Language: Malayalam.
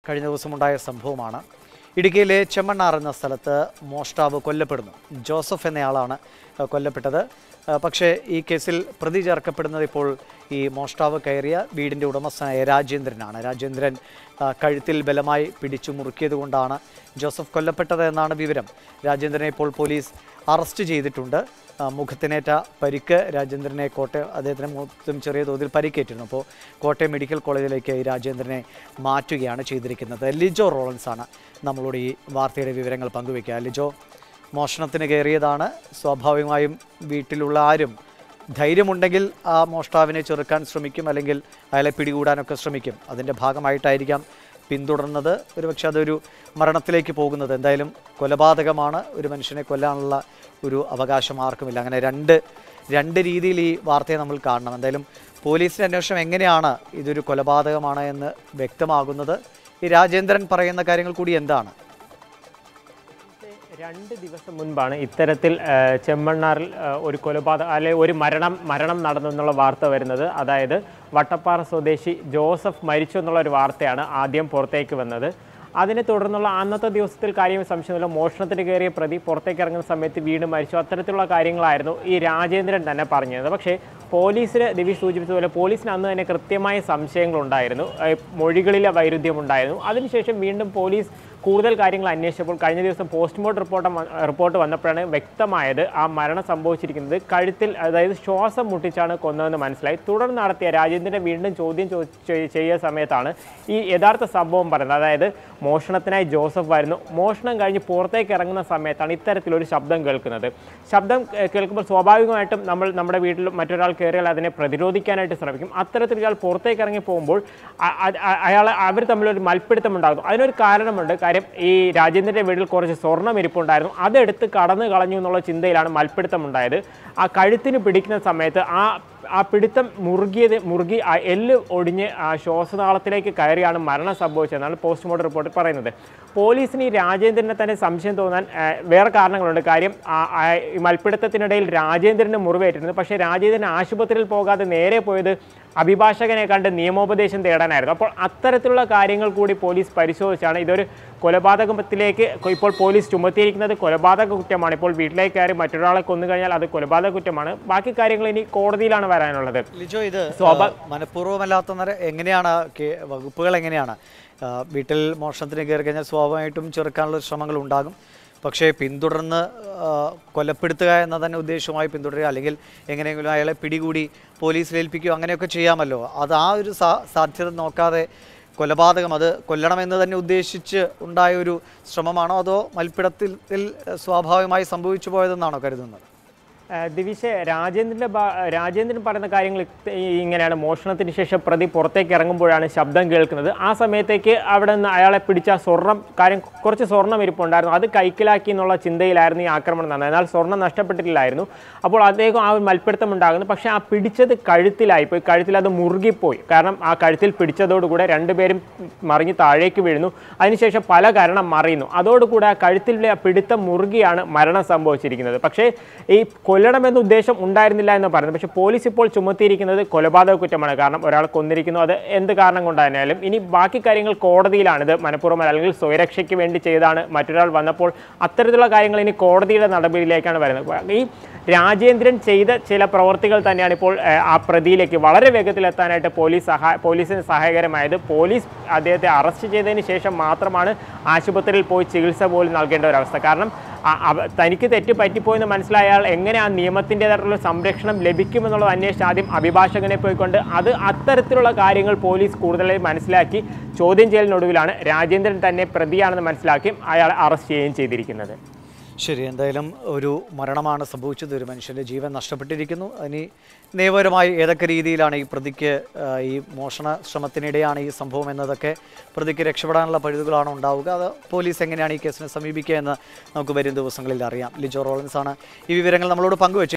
കഴിഞ്ഞ ദിവസമുണ്ടായ സംഭവമാണ്. ഇടുക്കിയിലെ ചെമ്മണ്ണാർ എന്ന സ്ഥലത്ത് മോഷ്ടാവ് കൊല്ലപ്പെടുന്നു. ജോസഫ് എന്നയാളാണ് കൊല്ലപ്പെട്ടത്. പക്ഷേ ഈ കേസിൽ പ്രതി ചേർക്കപ്പെടുന്നത് ഇപ്പോൾ ഈ മോഷ്ടാവ് കയറിയ വീടിൻ്റെ ഉടമസ്ഥനായ രാജേന്ദ്രനാണ്. രാജേന്ദ്രൻ കഴുത്തിൽ ബലമായി പിടിച്ചു മുറുക്കിയതുകൊണ്ടാണ് ജോസഫ് കൊല്ലപ്പെട്ടത് എന്നാണ് വിവരം. രാജേന്ദ്രനെ ഇപ്പോൾ പോലീസ് അറസ്റ്റ് ചെയ്തിട്ടുണ്ട്. മുഖത്തിനേറ്റ പരിക്ക് രാജേന്ദ്രനെ അദ്ദേഹത്തിന് മുഖത്തും ചെറിയ തോതിൽ പരിക്കേറ്റിരുന്നു. അപ്പോൾ കോട്ടയം മെഡിക്കൽ കോളേജിലേക്ക് ഈ രാജേന്ദ്രനെ മാറ്റുകയാണ് ചെയ്തിരിക്കുന്നത്. ലിജോ റോളൻസാണ് നമ്മളോട് ഈ വാർത്തയുടെ വിവരങ്ങൾ പങ്കുവയ്ക്കുക. ലിജോ, മോഷണത്തിന് കയറിയതാണ്. സ്വാഭാവികമായും വീട്ടിലുള്ള ആരും ധൈര്യമുണ്ടെങ്കിൽ ആ മോഷ്ടാവിനെ ചെറുക്കാൻ ശ്രമിക്കും, അല്ലെങ്കിൽ അയാളെ പിടികൂടാനൊക്കെ ശ്രമിക്കും. അതിൻ്റെ ഭാഗമായിട്ടായിരിക്കാം പിന്തുടർന്നത്. ഒരുപക്ഷെ അതൊരു മരണത്തിലേക്ക് പോകുന്നത്. എന്തായാലും കൊലപാതകമാണ്. ഒരു മനുഷ്യനെ കൊല്ലാനുള്ള ഒരു അവകാശം ആർക്കുമില്ല. അങ്ങനെ രണ്ട് രീതിയിൽ ഈ വാർത്തയെ നമ്മൾ കാണണം. എന്തായാലും പോലീസിൻ്റെ അന്വേഷണം എങ്ങനെയാണ് ഇതൊരു കൊലപാതകമാണ് എന്ന് വ്യക്തമാകുന്നത്? ഈ രാജേന്ദ്രൻ പറയുന്ന കാര്യങ്ങൾ കൂടി എന്താണ്? 2 ദിവസം മുൻപാണ് ഇത്തരത്തിൽ ചെമ്മണ്ണാറിൽ ഒരു കൊലപാതകം അല്ലെങ്കിൽ ഒരു മരണം നടന്നു എന്നുള്ള വാർത്ത വരുന്നത്. അതായത് വട്ടപ്പാറ സ്വദേശി ജോസഫ് മരിച്ചു എന്നുള്ള ഒരു വാർത്തയാണ് ആദ്യം പുറത്തേക്ക് വന്നത്. അതിനെ തുടർന്നുള്ള അന്നത്തെ ദിവസത്തിൽ കാര്യം സംശയമില്ല, മോഷണത്തിന് കയറിയ പ്രതി പുറത്തേക്ക് ഇറങ്ങുന്ന സമയത്ത് വീണ് മരിച്ചു, അത്തരത്തിലുള്ള കാര്യങ്ങളായിരുന്നു ഈ രാജേന്ദ്രൻ തന്നെ പറഞ്ഞത്. പക്ഷേ പോലീസിന് ദിവ്യ സൂചിപ്പിച്ചതുപോലെ പോലീസിന് അന്ന് തന്നെ കൃത്യമായ സംശയങ്ങളുണ്ടായിരുന്നു, മൊഴികളിലെ വൈരുദ്ധ്യമുണ്ടായിരുന്നു. അതിനുശേഷം വീണ്ടും പോലീസ് കൂടുതൽ കാര്യങ്ങൾ അന്വേഷിച്ചപ്പോൾ കഴിഞ്ഞ ദിവസം പോസ്റ്റ്മോർട്ടം റിപ്പോർട്ട് വന്നപ്പോഴാണ് വ്യക്തമായത് ആ മരണം സംഭവിച്ചിരിക്കുന്നത് കഴുത്തിൽ, അതായത് ശ്വാസം മുട്ടിച്ചാണ് കൊന്നതെന്ന് മനസ്സിലായി. തുടർന്ന് നടത്തിയ രാജേന്ദ്രനെ വീണ്ടും ചോദ്യം ചെയ്യുന്ന സമയത്താണ് ഈ യഥാർത്ഥ സംഭവം പറയുന്നത്. അതായത് മോഷണത്തിനായി ജോസഫ് വരുന്നു, മോഷണം കഴിഞ്ഞ് പുറത്തേക്ക് ഇറങ്ങുന്ന സമയത്താണ് ഇത്തരത്തിലൊരു ശബ്ദം കേൾക്കുന്നത്. ശബ്ദം കേൾക്കുമ്പോൾ സ്വാഭാവികമായിട്ടും നമ്മുടെ വീട്ടിൽ മറ്റൊരാൾ കയറിയാൽ അതിനെ പ്രതിരോധിക്കാനായിട്ട് ശ്രമിക്കും. അത്തരത്തിൽ ഇയാൾ പുറത്തേക്ക് ഇറങ്ങി പോകുമ്പോൾ അവർ തമ്മിലൊരു മൽപ്പിടുത്തം ഉണ്ടാകുന്നു. അതിനൊരു കാരണമുണ്ട്. കാര്യം ഈ രാജേന്ദ്രൻ്റെ വീട്ടിൽ കുറച്ച് സ്വർണ്ണം ഇരിപ്പുണ്ടായിരുന്നു, അതെടുത്ത് കടന്നു കളഞ്ഞു എന്നുള്ള ചിന്തയിലാണ് മൽപ്പിടുത്തം ഉണ്ടായത്. ആ കഴുത്തിന് പിടിക്കുന്ന സമയത്ത് ആ പിടുത്തം മുറുകി ആ എല്ല് ഒടിഞ്ഞ് ആ ശ്വാസനാളത്തിലേക്ക് കയറിയാണ് മരണം സംഭവിച്ചതെന്നാണ് പോസ്റ്റ്മോർട്ടം റിപ്പോർട്ടിൽ പറയുന്നത്. പോലീസിന് ഈ രാജേന്ദ്രനെ തന്നെ സംശയം തോന്നാൻ വേറെ കാരണങ്ങളുണ്ട്. കാര്യം ഈ മൽപ്പിടുത്തത്തിനിടയിൽ രാജേന്ദ്രന് മുറിവേറ്റിരുന്നു. പക്ഷേ രാജേന്ദ്രൻ ആശുപത്രിയിൽ പോകാതെ നേരെ പോയത് അഭിഭാഷകനെ കണ്ട് നിയമോപദേശം തേടാനായിരുന്നു. അപ്പോൾ അത്തരത്തിലുള്ള കാര്യങ്ങൾ കൂടി പോലീസ് പരിശോധിച്ചാണ് ഇതൊരു കൊലപാതകത്തിലേക്ക് ഇപ്പോൾ പോലീസ് ചുമത്തിയിരിക്കുന്നത്. കൊലപാതക കുറ്റമാണ്. ഇപ്പോൾ വീട്ടിലേക്ക് കയറി മറ്റൊരാളെ കൊന്നു കഴിഞ്ഞാൽ അത് കൊലപാതക കുറ്റമാണ്. ബാക്കി കാര്യങ്ങൾ ഇനി കോടതിയിലാണ് വരാനുള്ളത്. ലിജോ, ഇത് മനഃപൂർവ്വമല്ലാത്ത എങ്ങനെയാണ് വകുപ്പുകൾ എങ്ങനെയാണ്? വീട്ടിൽ മോഷണത്തിന് കയറി കഴിഞ്ഞാൽ സ്വാഭാവികമായിട്ടും ചെറുക്കാനുള്ള ശ്രമങ്ങൾ ഉണ്ടാകും. പക്ഷേ പിന്തുടർന്ന് കൊലപ്പെടുത്തുക എന്ന തന്നെ ഉദ്ദേശവുമായി പിന്തുടരുക, അല്ലെങ്കിൽ എങ്ങനെയെങ്കിലും അയാളെ പിടികൂടി പോലീസിൽ ഏൽപ്പിക്കുകയോ അങ്ങനെയൊക്കെ ചെയ്യാമല്ലോ. അത് ആ ഒരു സാധ്യത നോക്കാതെ കൊലപാതകം, അത് കൊല്ലണമെന്ന് തന്നെ ഉദ്ദേശിച്ച് ഉണ്ടായ ഒരു ശ്രമമാണോ, അതോ മൽപ്പിടത്തിൽ സ്വാഭാവികമായി സംഭവിച്ചു പോയതെന്നാണോ കരുതുന്നത്? ദിവിഷെ, രാജേന്ദ്രൻ പറയുന്ന കാര്യങ്ങൾ ഇങ്ങനെയാണ്. മോഷണത്തിന് ശേഷം പ്രതി പുറത്തേക്ക് ഇറങ്ങുമ്പോഴാണ് ശബ്ദം കേൾക്കുന്നത്. ആ സമയത്തേക്ക് അവിടെ നിന്ന് അയാളെ പിടിച്ച കുറച്ച് സ്വർണ്ണം ഇരിപ്പുണ്ടായിരുന്നു, അത് കൈക്കലാക്കി എന്നുള്ള ചിന്തയിലായിരുന്നു ഈ ആക്രമണം നടന്നത്. എന്നാൽ സ്വർണ്ണം നഷ്ടപ്പെട്ടിട്ടില്ലായിരുന്നു. അപ്പോൾ അദ്ദേഹം ആ ഒരു മൽപ്പിടുത്തം ഉണ്ടാകുന്നു. പക്ഷേ ആ പിടിച്ചത് കഴുത്തിലായിപ്പോയി. കഴുത്തിൽ അത് മുറുകിപ്പോയി. കാരണം ആ കഴുത്തിൽ പിടിച്ചതോടുകൂടെ രണ്ടുപേരും മറിഞ്ഞ് താഴേക്ക് വീഴുന്നു. അതിനുശേഷം പല കാരണം മറിയുന്നു. അതോടുകൂടെ ആ കഴുത്തിലെ പിടുത്തം മുറുകിയാണ് മരണം സംഭവിച്ചിരിക്കുന്നത്. പക്ഷേ ഈ കൊല്ലണമെന്ന ഉദ്ദേശം ഉണ്ടായിരുന്നില്ല എന്ന് പറയുന്നത്. പക്ഷേ പോലീസ് ഇപ്പോൾ ചുമത്തിയിരിക്കുന്നത് കൊലപാതക കുറ്റമാണ്. കാരണം ഒരാൾ കൊന്നിരിക്കുന്നു, അത് എന്ത് കാരണം കൊണ്ടായാലും. ഇനി ബാക്കി കാര്യങ്ങൾ കോടതിയിലാണിത് മനഃപൂർവ്വം അല്ലെങ്കിൽ സ്വയരക്ഷയ്ക്ക് വേണ്ടി ചെയ്താണ്, മറ്റൊരാൾ വന്നപ്പോൾ അത്തരത്തിലുള്ള കാര്യങ്ങൾ ഇനി കോടതിയുടെ നടപടിയിലേക്കാണ് വരുന്നത്. ഈ രാജേന്ദ്രൻ ചെയ്ത ചില പ്രവർത്തികൾ തന്നെയാണ് ഇപ്പോൾ ആ പ്രതിയിലേക്ക് വളരെ വേഗത്തിലെത്താനായിട്ട് പോലീസിന് സഹായകരമായത്. പോലീസ് അദ്ദേഹത്തെ അറസ്റ്റ് ചെയ്തതിന് ശേഷം മാത്രമാണ് ആശുപത്രിയിൽ പോയി ചികിത്സ പോലും നൽകേണ്ട ഒരവസ്ഥ. കാരണം തനിക്ക് തെറ്റ് പറ്റിപ്പോയെന്ന് മനസ്സിലായാൽ എങ്ങനെ ആ നിയമത്തിൻ്റെതായിട്ടുള്ള സംരക്ഷണം ലഭിക്കുമെന്നുള്ളത് അന്വേഷിച്ച് ആദ്യം അഭിഭാഷകനെ പോയിക്കൊണ്ട് അത്തരത്തിലുള്ള കാര്യങ്ങൾ പോലീസ് കൂടുതലായി മനസ്സിലാക്കി ചോദ്യം ചെയ്യലിനൊടുവിലാണ് രാജേന്ദ്രൻ തന്നെ പ്രതിയാണെന്ന് മനസ്സിലാക്കി അയാളെ അറസ്റ്റ് ചെയ്യുകയും ചെയ്തിരിക്കുന്നത്. ശരി, എന്തായാലും ഒരു മരണമാണ് സംഭവിച്ചത്. ഒരു മനുഷ്യൻ്റെ ജീവൻ നഷ്ടപ്പെട്ടിരിക്കുന്നു. ഇനി നിയമപരമായി ഏതൊക്കെ രീതിയിലാണ് ഈ പ്രതിക്ക് ഈ മോഷണ ശ്രമത്തിനിടെയാണ് ഈ സംഭവം എന്നതൊക്കെ പ്രതിക്ക് രക്ഷപ്പെടാനുള്ള പഴുതുകളാണ് ഉണ്ടാവുക. അത് പോലീസ് എങ്ങനെയാണ് ഈ കേസിനെ സമീപിക്കുക എന്ന് നമുക്ക് വരും ദിവസങ്ങളിൽ അറിയാം. ലിജോ റോളൻസാണ് ഈ വിവരങ്ങൾ നമ്മളോട് പങ്കുവെച്ചത്.